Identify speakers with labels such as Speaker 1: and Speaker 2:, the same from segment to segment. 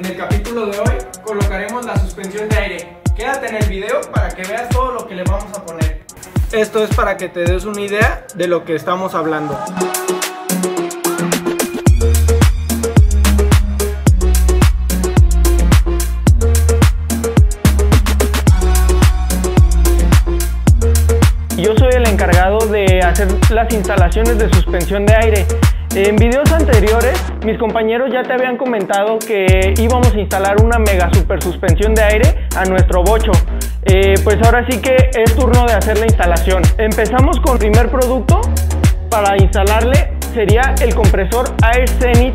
Speaker 1: En el capítulo de hoy colocaremos la suspensión de aire. Quédate en el video para que veas todo lo que le vamos a poner. Esto es para que te des una idea de lo que estamos hablando. Yo soy el encargado de hacer las instalaciones de suspensión de aire. En videos anteriores, mis compañeros ya te habían comentado que íbamos a instalar una mega super suspensión de aire a nuestro bocho. Pues ahora sí que es turno de hacer la instalación. Empezamos con el primer producto para instalarle, sería el compresor Air Zenith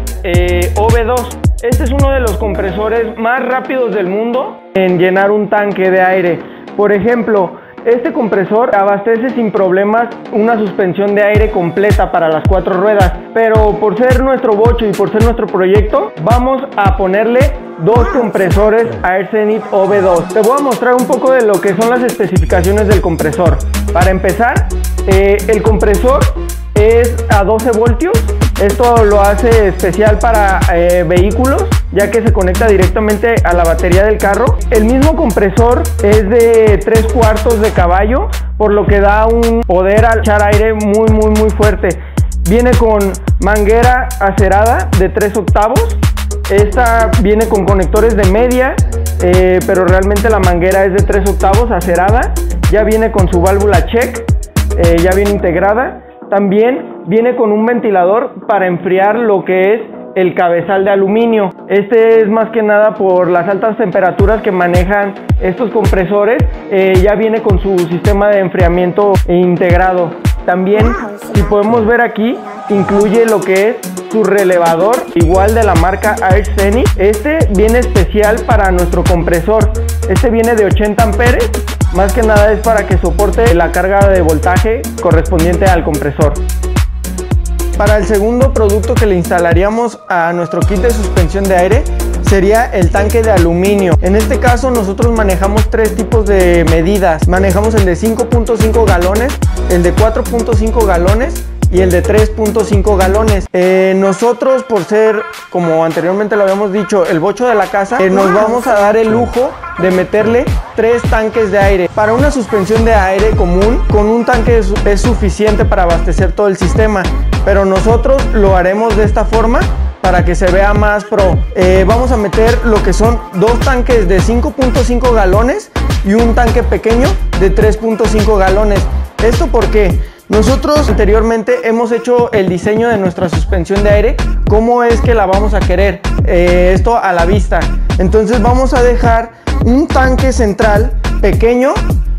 Speaker 1: OV2. Este es uno de los compresores más rápidos del mundo en llenar un tanque de aire. Por ejemplo, este compresor abastece sin problemas una suspensión de aire completa para las 4 ruedas, pero por ser nuestro bocho y por ser nuestro proyecto, vamos a ponerle 2 compresores Air Zenith OV2. Te voy a mostrar un poco de lo que son las especificaciones del compresor. Para empezar, el compresor es a 12 voltios. Esto lo hace especial para vehículos, ya que se conecta directamente a la batería del carro. El mismo compresor es de 3/4 de caballo, por lo que da un poder al echar aire muy fuerte. Viene con manguera acerada de 3/8. Esta viene con conectores de media, pero realmente la manguera es de 3/8 acerada. Ya viene con su válvula check, ya viene integrada. También viene con un ventilador para enfriar lo que es el cabezal de aluminio. Este es más que nada por las altas temperaturas que manejan estos compresores. Ya viene con su sistema de enfriamiento integrado. También, si podemos ver aquí, incluye lo que es su relevador, igual de la marca Air Zenith. Este viene especial para nuestro compresor. Este viene de 80 amperes. Más que nada es para que soporte la carga de voltaje correspondiente al compresor. Para el segundo producto que le instalaríamos a nuestro kit de suspensión de aire sería el tanque de aluminio. En este caso nosotros manejamos 3 tipos de medidas. Manejamos el de 5.5 galones, el de 4.5 galones y el de 3.5 galones. Nosotros, por ser, como anteriormente lo habíamos dicho, el bocho de la casa, nos vamos a dar el lujo de meterle 3 tanques de aire. Para una suspensión de aire común, con un tanque es suficiente para abastecer todo el sistema, pero nosotros lo haremos de esta forma para que se vea más pro. Vamos a meter lo que son 2 tanques de 5.5 galones y un tanque pequeño de 3.5 galones. ¿Esto por qué? Nosotros anteriormente hemos hecho el diseño de nuestra suspensión de aire, cómo es que la vamos a querer, esto a la vista. Entonces vamos a dejar un tanque central pequeño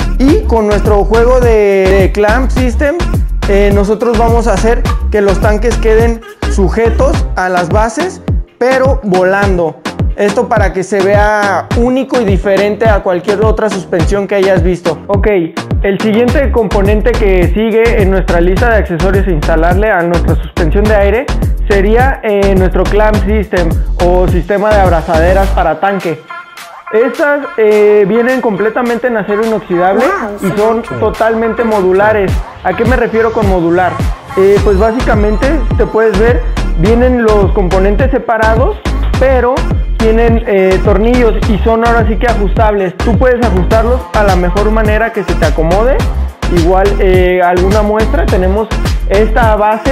Speaker 1: y con nuestro juego de clamp system nosotros vamos a hacer que los tanques queden sujetos a las bases pero volando. Esto para que se vea único y diferente a cualquier otra suspensión que hayas visto. Ok, el siguiente componente que sigue en nuestra lista de accesorios a instalarle a nuestra suspensión de aire sería nuestro clamp system o sistema de abrazaderas para tanque. Estas vienen completamente en acero inoxidable y son totalmente modulares. ¿A qué me refiero con modular? Pues básicamente, te puedes ver, vienen los componentes separados, pero tienen tornillos y son ahora sí que ajustables. Tú puedes ajustarlos a la mejor manera que se te acomode. Igual alguna muestra, tenemos esta base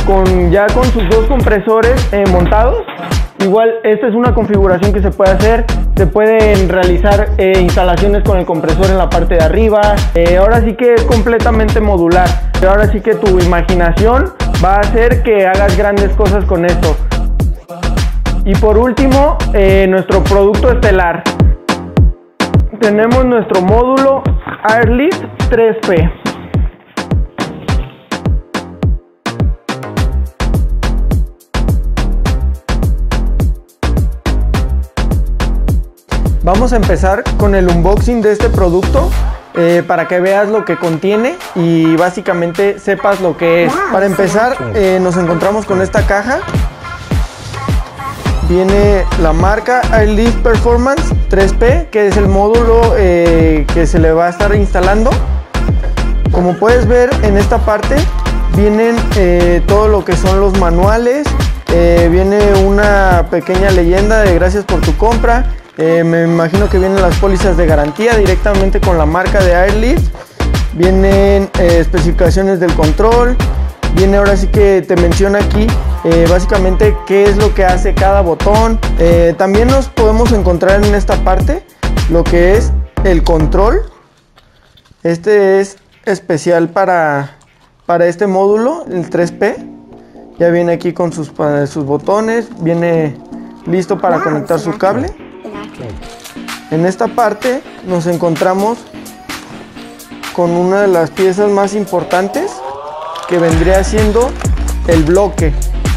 Speaker 1: ya con sus 2 compresores montados. Igual esta es una configuración que se puede hacer. Se pueden realizar instalaciones con el compresor en la parte de arriba. Ahora sí que es completamente modular. Ahora sí que tu imaginación va a hacer que hagas grandes cosas con esto. Y por último, nuestro producto estelar. Tenemos nuestro módulo Airlift 3P. Vamos a empezar con el unboxing de este producto para que veas lo que contiene y básicamente sepas lo que es. Para empezar, nos encontramos con esta caja. Viene la marca Airlift Performance 3P, que es el módulo que se le va a estar instalando. Como puedes ver, en esta parte vienen todo lo que son los manuales, viene una pequeña leyenda de gracias por tu compra. Me imagino que vienen las pólizas de garantía directamente con la marca de Airlift. Vienen especificaciones del control. Viene, ahora sí que te menciona aquí básicamente qué es lo que hace cada botón. También nos podemos encontrar en esta parte lo que es el control. Este es especial para este módulo, el 3P. Ya viene aquí con sus botones, viene listo para conectar su cable. En esta parte nos encontramos con una de las piezas más importantes, que vendría siendo el bloque.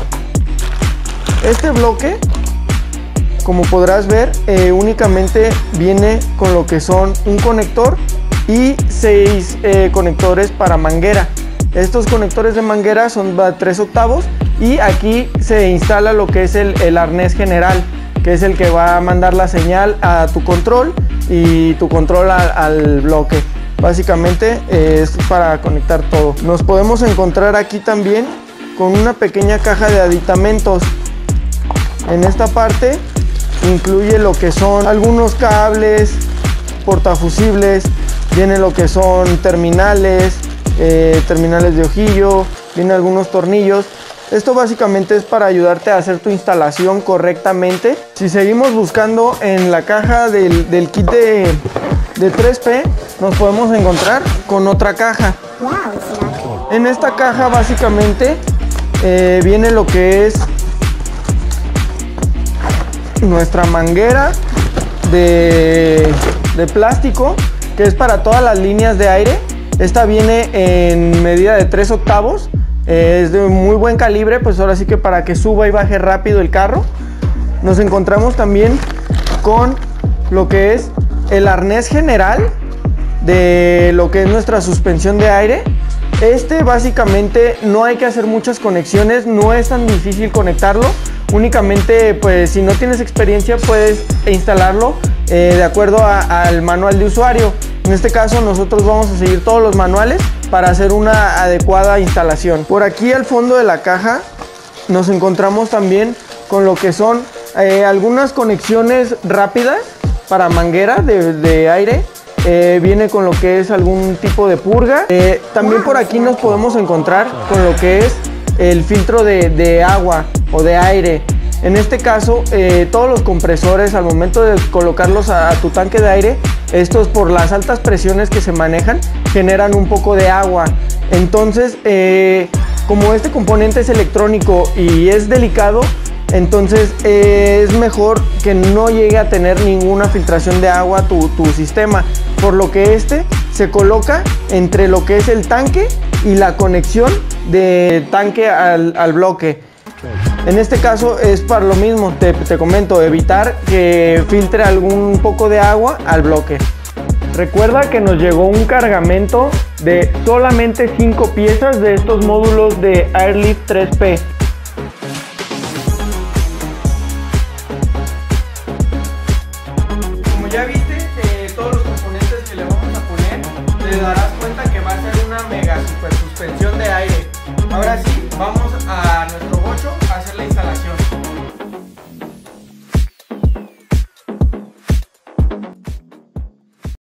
Speaker 1: Este bloque, como podrás ver, únicamente viene con lo que son un conector y 6 conectores para manguera. Estos conectores de manguera son 3/8 y aquí se instala lo que es el arnés general, que es el que va a mandar la señal a tu control y tu control al bloque. Básicamente es para conectar todo. Nos podemos encontrar aquí también con una pequeña caja de aditamentos. En esta parte incluye lo que son algunos cables, portafusibles, viene lo que son terminales de ojillo, viene algunos tornillos. Esto básicamente es para ayudarte a hacer tu instalación correctamente. Si seguimos buscando en la caja del kit de 3P, nos podemos encontrar con otra caja. En esta caja básicamente viene lo que es nuestra manguera de plástico, que es para todas las líneas de aire. Esta viene en medida de 3/8. Es de muy buen calibre, pues ahora sí que para que suba y baje rápido el carro. Nos encontramos también con lo que es el arnés general de lo que es nuestra suspensión de aire. Este básicamente no hay que hacer muchas conexiones, no es tan difícil conectarlo. Únicamente, pues si no tienes experiencia, puedes instalarlo de acuerdo al manual de usuario. En este caso nosotros vamos a seguir todos los manuales para hacer una adecuada instalación. Por aquí al fondo de la caja nos encontramos también con lo que son algunas conexiones rápidas para manguera de aire. Viene con lo que es algún tipo de purga. También por aquí nos podemos encontrar con lo que es el filtro de agua o de aire. En este caso, todos los compresores, al momento de colocarlos a tu tanque de aire, estos, por las altas presiones que se manejan, generan un poco de agua. Entonces, como este componente es electrónico y es delicado, entonces es mejor que no llegue a tener ninguna filtración de agua tu sistema, por lo que este se coloca entre lo que es el tanque y la conexión de tanque al bloque. En este caso es para lo mismo, te comento, evitar que filtre algún poco de agua al bloque. Recuerda que nos llegó un cargamento de solamente 5 piezas de estos módulos de Airlift 3P. Como ya viste, todos los componentes que le vamos a poner, te darás cuenta que va a ser una mega super suspensión de aire. Ahora sí, vamos a nuestro